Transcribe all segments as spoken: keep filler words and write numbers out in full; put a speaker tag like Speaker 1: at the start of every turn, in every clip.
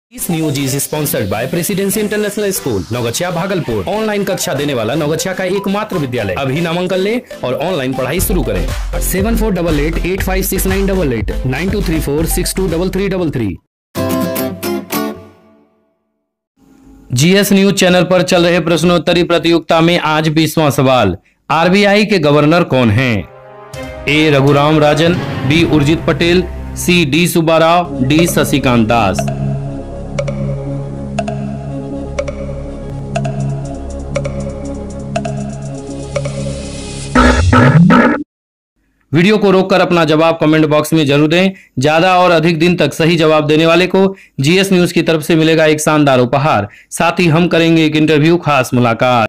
Speaker 1: इस news is sponsored by Presidency International School Naugachhia Bhagalpur. Online कक्षा देने वाला नौगछिया का एकमात्र विद्यालय। अभी नामांकन ले और ऑनलाइन पढ़ाई शुरू करें। Seven four double eight eight five six nine double eight nine two three four six two double three double three. GS news channel पर चल रहे प्रश्नोत्तरी प्रतियोगिता में आज बीसवां सवाल, आरबीआई के गवर्नर कौन हैं? A Raghuram Rajan, B Urjit Patel, C D Subbarao, D Shashikant Das. Video को रोककर अपना जवाब कमेंट बॉक्स में जरूर दें। ज्यादा और अधिक दिन तक सही जवाब देने वाले को जीएस न्यूज की तरफ से मिलेगा एक शानदार उपहार। साथ ही हम करेंगे एक इंटरव्यू खास मुलाकात।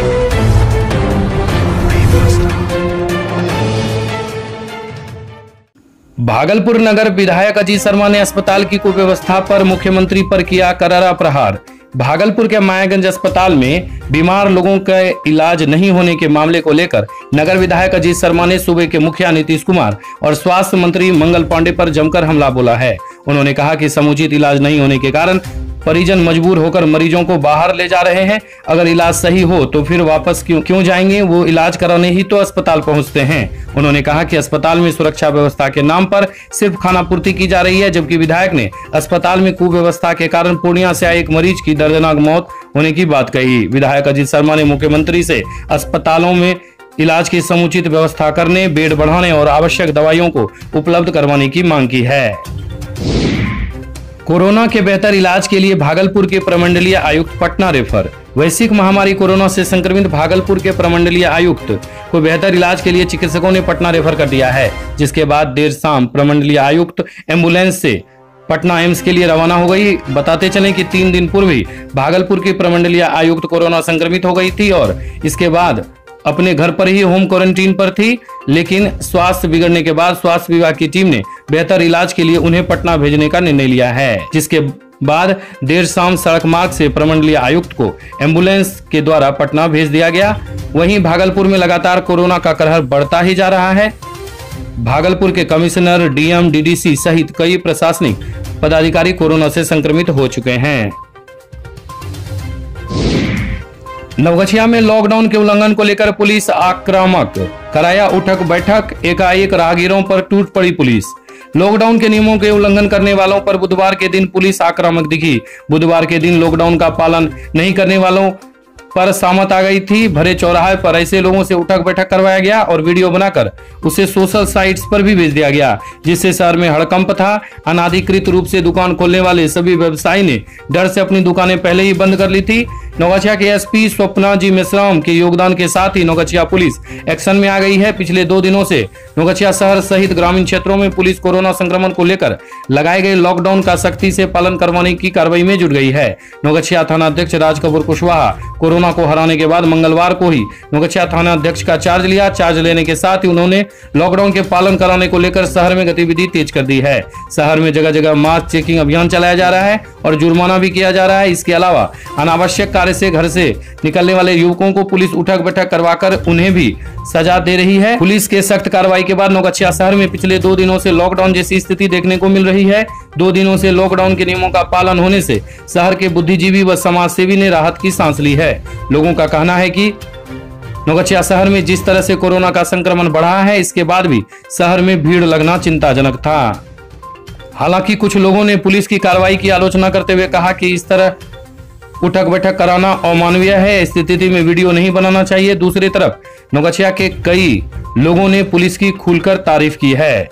Speaker 1: भागलपुर नगर विधायक अजीत शर्मा ने अस्पताल की कुव्यवस्था पर मुख्यमंत्री पर किया करारा प्रहार। भागलपुर के मायागंज अस्पताल में बीमार लोगों का इलाज नहीं होने के मामले को लेकर नगर विधायक अजीत शर्मा ने सूबे के मुखिया नीतीश कुमार और स्वास्थ्य मंत्री मंगल पांडे पर जमकर हमला बोला है। उन्होंने कहा कि समुचित इलाज नहीं होने के कारण परिजन मजबूर होकर मरीजों को बाहर ले जा रहे हैं। अगर इलाज सही हो तो फिर वापस क्यों क्यों जाएंगे? वो इलाज कराने ही तो अस्पताल पहुंचते हैं। उन्होंने कहा कि अस्पताल में सुरक्षा व्यवस्था के नाम पर सिर्फ खानापूर्ति की जा रही है, जबकि विधायक ने अस्पताल में कुव्यवस्था के कारण पूर्णिया से आए एक मरीज की दर्दनाक मौत होने की बात कही। विधायक अजीत शर्मा ने मुख्यमंत्री से अस्पतालों में इलाज की समुचित व्यवस्था करने, बेड बढ़ाने और आवश्यक दवाइयों को उपलब्ध करवाने की मांग की है। कोरोना के बेहतर इलाज के लिए भागलपुर के प्रमंडलीय आयुक्त पटना रेफर। वैश्विक महामारी कोरोना से संक्रमित भागलपुर के प्रमंडलीय आयुक्त को बेहतर इलाज के लिए चिकित्सकों ने पटना रेफर कर दिया है, जिसके बाद देर शाम प्रमंडलीय आयुक्त एम्बुलेंस से पटना एम्स के लिए रवाना हो गई। बताते चलें कि तीन दिन पूर्व ही भागलपुर की प्रमंडलीय आयुक्त कोरोना संक्रमित हो गई थी और इसके बाद अपने घर पर ही होम क्वारंटीन पर थी, लेकिन स्वास्थ्य बिगड़ने के बाद स्वास्थ्य विभाग की टीम ने बेहतर इलाज के लिए उन्हें पटना भेजने का निर्णय लिया है, जिसके बाद देर शाम सड़क मार्ग से प्रमंडलीय आयुक्त को एम्बुलेंस के द्वारा पटना भेज दिया गया। वहीं भागलपुर में लगातार कोरोना का कहर बढ़ता ही जा रहा है। भागलपुर के कमिश्नर, डीएम, डीडीसी सहित कई प्रशासनिक पदाधिकारी कोरोना से संक्रमित हो चुके हैं। नवगछिया में लॉकडाउन के उल्लंघन को लेकर पुलिस आक्रामक, कराया उठक बैठक, एकाएक राहगीरों पर टूट पड़ी पुलिस। लॉकडाउन के नियमों के उल्लंघन करने वालों पर बुधवार के दिन पुलिस आक्रामक दिखी। बुधवार के दिन लॉकडाउन का पालन नहीं करने वालों पर सामत आ गई थी। भरे चौराहे पर ऐसे लोगों से उठक बैठक करवाया गया और वीडियो बनाकर उसे सोशल साइट्स पर भी भेज दिया गया, जिससे शहर में हड़कंप था। अनाधिकृत रूप से दुकान खोलने वाले सभी व्यवसायी ने डर से अपनी दुकानें पहले ही बंद कर ली थी। नौगछिया के एसपी स्वप्ना जी मेश्राम के योगदान के साथ ही नौगछिया पुलिस एक्शन में आ गई है। पिछले दो दिनों से नौगछिया शहर सहित ग्रामीण क्षेत्रों में पुलिस कोरोना संक्रमण को लेकर लगाए गए लॉकडाउन का सख्ती से पालन करवाने की कार्रवाई में जुट गई है। नौगछिया थाना अध्यक्ष राज कपूर कुशवाहा कोरोना को हराने के बाद मंगलवार को ही नौगछिया थाना अध्यक्ष का चार्ज लिया। चार्ज लेने के साथ ही उन्होंने लॉकडाउन के पालन कराने को लेकर शहर में गतिविधि तेज कर दी है। शहर में जगह जगह मास्क चेकिंग अभियान चलाया जा रहा है और जुर्माना भी किया जा रहा है। इसके अलावा अनावश्यक कार्य से घर से निकलने वाले युवकों को पुलिस उठक बैठक करवाकर उन्हें भी सजा दे रही है। पुलिस के सख्त कार्रवाई के बाद नौगछिया शहर में पिछले दो दिनों से लॉकडाउन जैसी स्थिति देखने को मिल रही है। दो दिनों से लॉकडाउन के नियमों का पालन होने से शहर के बुद्धिजीवी व समाज सेवी ने राहत की सांस ली है। लोगों का कहना है कि नौगछिया शहर में जिस तरह से कोरोना का संक्रमण बढ़ा है, इसके बाद भी शहर में भीड़ लगना चिंताजनक था। हालांकि कुछ लोगों ने पुलिस की कार्रवाई की आलोचना करते हुए कहा कि इस तरह उठक बैठक कराना अमानवीय है, स्थिति में वीडियो नहीं बनाना चाहिए। दूसरी तरफ नौगछिया के कई लोगों ने पुलिस की खुलकर तारीफ की है।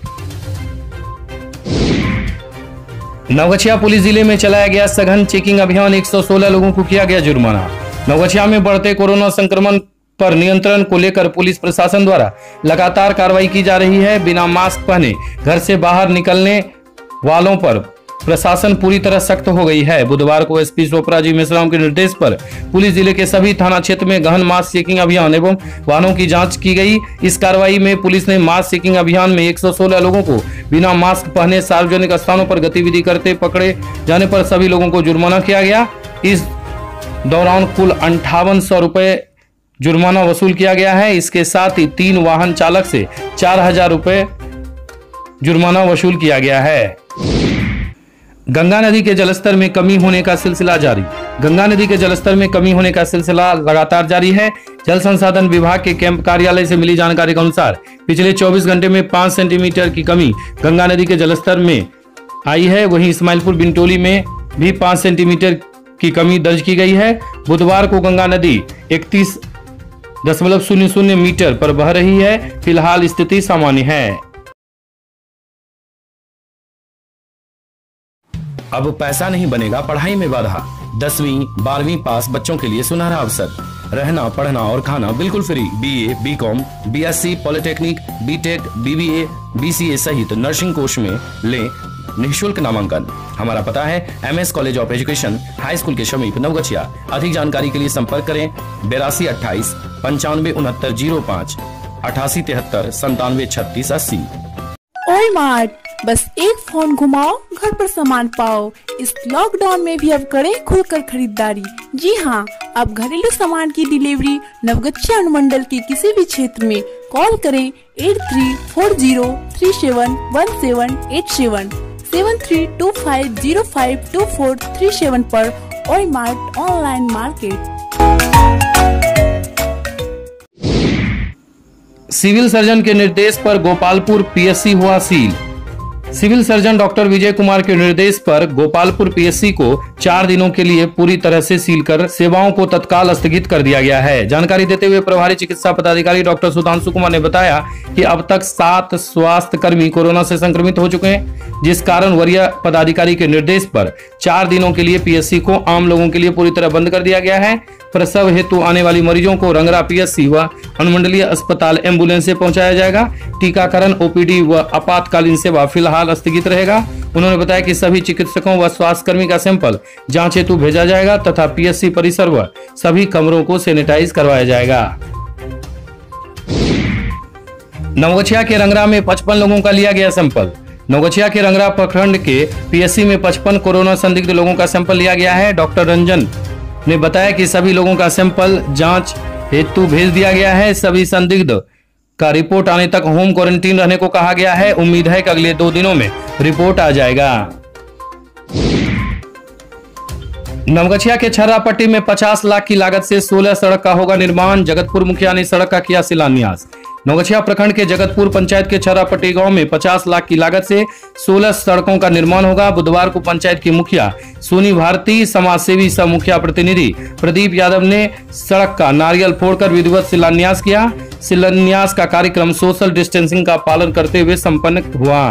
Speaker 1: नौगछिया पुलिस जिले में चलाया गया सघन चेकिंग अभियान, एक सौ सोलह लोगों को किया गया जुर्माना। नौगछिया में बढ़ते कोरोना संक्रमण पर नियंत्रण को लेकर पुलिस प्रशासन द्वारा लगातार कार्रवाई की जा रही है। बिना मास्क पहने घर से बाहर निकलने वालों पर प्रशासन पूरी तरह सख्त हो गई है। बुधवार को एसपी स्वप्ना जी मेश्राम के निर्देश पर पुलिस जिले के सभी थाना क्षेत्र में गहन मास्क चेकिंग अभियान एवं वाहनों की जांच की गई। इस कार्रवाई में पुलिस ने मास्क चेकिंग अभियान में एक सौ सोलह लोगों को बिना मास्क पहने सार्वजनिक स्थानों पर गतिविधि करते पकड़े जाने पर सभी लोगों को जुर्माना किया गया। इस दौरान कुल अंठावन सौ रुपए जुर्माना वसूल किया गया है। इसके साथ ही तीन वाहन चालक से चार हजार रुपए जुर्माना वसूल किया गया है। गंगा नदी के जलस्तर में कमी होने का सिलसिला जारी। गंगा नदी के जलस्तर में कमी होने का सिलसिला लगातार जारी है। जल संसाधन विभाग के कैंप कार्यालय से मिली जानकारी के अनुसार पिछले चौबीस घंटे में पाँच सेंटीमीटर की कमी गंगा नदी के जलस्तर में आई है। वहीं इस्माइलपुर बिंटोली में भी पाँच सेंटीमीटर की कमी दर्ज की गई है। बुधवार को गंगा नदी इकतीस दशमलव शून्य शून्य मीटर पर बह रही है। फिलहाल स्थिति सामान्य है। अब पैसा नहीं बनेगा पढ़ाई में बाधा। दसवीं बारहवीं पास बच्चों के लिए सुनहरा अवसर। रहना पढ़ना और खाना बिल्कुल free. BA, BCom, BSc, polytechnic, BTech, BBA, BCA सहित नर्सिंग कोर्स में लें निःशुल्क नामांकन। हमारा पता है MS college of education, high school के समीप नवगछिया। अधिक जानकारी के लिए संपर्क करें बेरासी अट्ठाईस पंचानवे उनहत्तर जीरो पाँच अठासी तिहत्तर संतानवे छत्तीस अस्सी।
Speaker 2: ओए मार्ट, बस एक फोन घुमाओ घर पर सामान पाओ। इस लॉकडाउन में भी अब करें खुलकर खरीदारी। जी हाँ, अब घरेलू सामान की डिलीवरी नवगछिया अनुमंडल के किसी भी क्षेत्र में कॉल करें eight three four zero three seven one seven eight seven seven three two five zero five two four three seven पर। ओए mart online market.
Speaker 1: Civil surgeon के निर्देश पर गोपालपुर पीएससी हुआ सील। Civil surgeon doctor Vijay Kumar के निर्देश पर गोपालपुर पीएससी को चार दिनों के लिए पूरी तरह से सील कर सेवाओं को तत्काल स्थगित कर दिया गया है। जानकारी देते हुए प्रभारी चिकित्सा पदाधिकारी डॉक्टर सुधांशु कुमार ने बताया कि अब तक सात स्वास्थ्य कर्मी कोरोना से संक्रमित हो चुके हैं, जिस कारण वरीय पदाधिकारी के निर्देश पर चार दिनों के लिए पीएससी को आम लोगों के लिए पूरी तरह बंद कर दिया गया है। प्रसव हेतु आने वाली मरीजों को रंगरा पीएससी व अनुमंडलीय अस्पताल एम्बुलेंस से पहुंचाया जाएगा। टीकाकरण, ओपीडी व आपातकालीन सेवा फिलहाल स्थगित रहेगा। उन्होंने बताया कि सभी चिकित्सकों व स्वास्थ्यकर्मी का सैंपल जांच हेतु भेजा जाएगा तथा पीएससी परिसर व सभी कमरों को सैनिटाइज करवाया जाएगा। नवगछिया के रंगरा में पचपन लोगों का लिया गया सैंपल। नवगछिया के रंगरा प्रखंड के पीएससी में पचपन कोरोना संदिग्ध लोगों का सैंपल लिया गया है। डॉक्टर रंजन ने बताया कि सभी लोगों का सैंपल जांच हेतु भेज दिया गया है। सभी संदिग्ध का रिपोर्ट आने तक होम क्वारंटीन रहने को कहा गया है। उम्मीद है कि अगले दो दिनों में रिपोर्ट आ जाएगा। नवगछिया के छर्रापट्टी में पचास लाख की लागत से सोलह सड़क का होगा निर्माण। जगतपुर मुखिया ने सड़क का किया शिलान्यास। नवगछिया प्रखंड के जगतपुर पंचायत के छर्रापट्टी गांव में पचास लाख की लागत से सोलह सड़कों का निर्माण होगा। बुधवार को पंचायत की मुखिया सोनी भारती, समाजसेवी सह मुखिया प्रतिनिधि प्रदीप यादव ने सड़क का नारियल फोड़कर विधिवत शिलान्यास किया। शिलान्यास का कार्यक्रम सोशल डिस्टेंसिंग का पालन करते हुए संपन्न हुआ।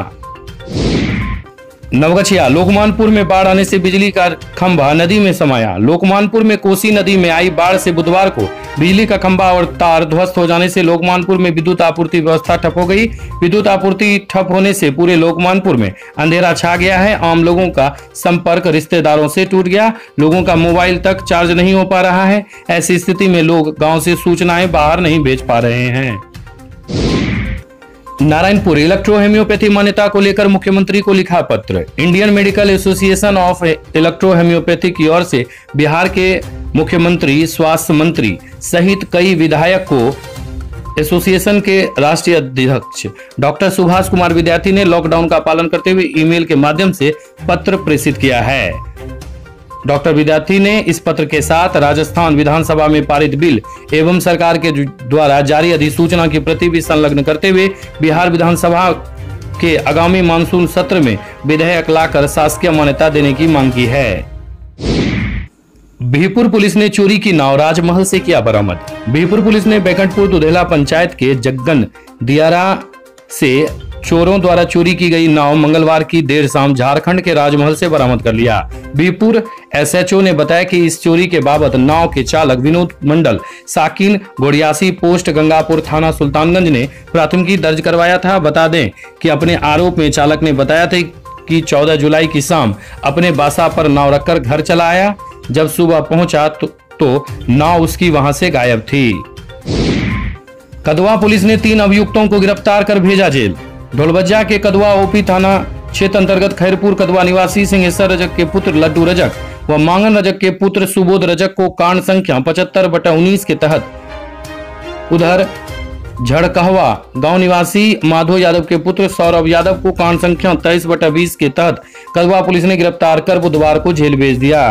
Speaker 1: नवगछिया लोकमानपुर में बाढ़ आने से बिजली का खंभा नदी में समाया। लोकमानपुर में कोसी नदी में आई बाढ़ से बुधवार को बिजली का खंभा और तार ध्वस्त हो जाने से लोकमानपुर में विद्युत आपूर्ति व्यवस्था ठप हो गई। विद्युत आपूर्ति ठप होने से पूरे लोकमानपुर में अंधेरा छा गया है। आम लोगों का संपर्क रिश्तेदारों से टूट गया। लोगों का मोबाइल तक चार्ज नहीं हो पा रहा है। ऐसी स्थिति में लोग गाँव से सूचनाएं बाहर नहीं भेज पा रहे हैं। नारायणपुर इलेक्ट्रो होम्योपैथी मान्यता को लेकर मुख्यमंत्री को लिखा पत्र। Indian Medical Association of electro homoeopathy की ओर से बिहार के मुख्यमंत्री, स्वास्थ्य मंत्री सहित कई विधायक को एसोसिएशन के राष्ट्रीय अध्यक्ष डॉक्टर सुभाष कुमार विद्यार्थी ने लॉकडाउन का पालन करते हुए ईमेल के माध्यम से पत्र प्रेषित किया है। डॉक्टर विद्यार्थी ने इस पत्र के साथ राजस्थान विधानसभा में पारित बिल एवं सरकार के द्वारा जारी अधिसूचना की प्रति भी संलग्न करते हुए बिहार विधानसभा के आगामी मानसून सत्र में विधेयक लाकर शासकीय मान्यता देने की मांग की है। बिहपुर पुलिस ने चोरी की नाव राजमहल से किया बरामद। बिहपुर पुलिस ने बैकुंठपुर दुधेला पंचायत के जग्गन दियारा से चोरों द्वारा चोरी की गई नाव मंगलवार की देर शाम झारखंड के राजमहल से बरामद कर लिया। बिहपुर एसएचओ ने बताया कि इस चोरी के बाबत नाव के चालक विनोद मंडल, साकिन गोड़ियासी पोस्ट गंगापुर थाना सुल्तानगंज ने प्राथमिकी दर्ज करवाया था। बता दें कि अपने आरोप में चालक ने बताया था कि चौदह जुलाई की शाम अपने बासा पर नाव रखकर घर चला आया। जब सुबह पहुंचा तो, तो नाव उसकी वहां से गायब थी। कदवा पुलिस ने तीन अभियुक्तों को गिरफ्तार कर भेजा जेल। ढोलबज्जा के कदवा ओपी थाना क्षेत्र अंतर्गत खैरपुर कदवा निवासी सिंहेश्वर रजक के पुत्र लड्डू रजक व मांगन रजक के पुत्र सुबोध रजक को कांड संख्या पचहत्तर बटा उन्नीस के तहत उधर झड़कहवा गांव निवासी माधो यादव के पुत्र सौरभ यादव को कांड संख्या तेईस बटा बीस के तहत कदवा पुलिस ने गिरफ्तार कर बुधवार को जेल भेज दिया।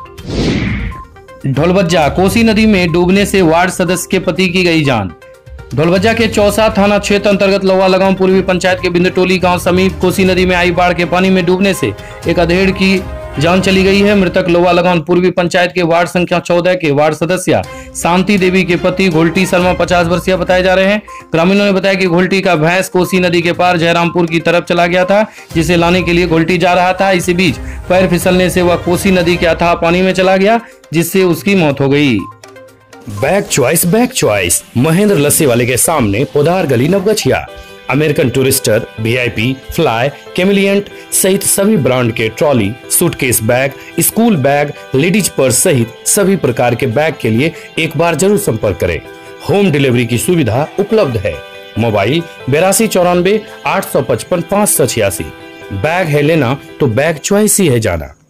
Speaker 1: ढोलबज्जा कोसी नदी में डूबने से वार्ड सदस्य के पति की गई जान। ढोलबज्जा के चौसा थाना क्षेत्र अंतर्गत लोवा लगांव पूर्वी पंचायत के बिंदटोली गांव समीप कोसी नदी में आई बाढ़ के पानी में डूबने से एक अधेड़ की जान चली गई है। मृतक लोवा लगांव पूर्वी पंचायत के वार्ड संख्या चौदह के वार्ड सदस्य शांति देवी के पति घोलटी शर्मा पचास वर्षीय बताए जा रहे हैं। ग्रामीणों ने बताया कि घोलटी का भैंस कोसी नदी के पार जयरामपुर की तरफ चला गया था, जिसे लाने के लिए घोलटी जा रहा था। इसी बीच पैर फिसलने से वह कोसी नदी के अथाह पानी में चला गया, जिससे उसकी मौत हो गई।
Speaker 3: Bag choice bag choice Mahendra लस्सी वाले के सामने पोदार गली Navgachhia. American Tourister, VIP, Fly, Kamiliant सहित सभी ब्रांड के trolley, suitcase bag, school bag, ladies purse सहित सभी प्रकार के बैग के लिए एक बार जरूर संपर्क करें। होम डिलीवरी की सुविधा उपलब्ध है। मोबाइल बेरासी चौरानवे आठ सौ पचपन पाँच सौ छियासी। बैग है लेना तो बैग चॉइस ही है जाना।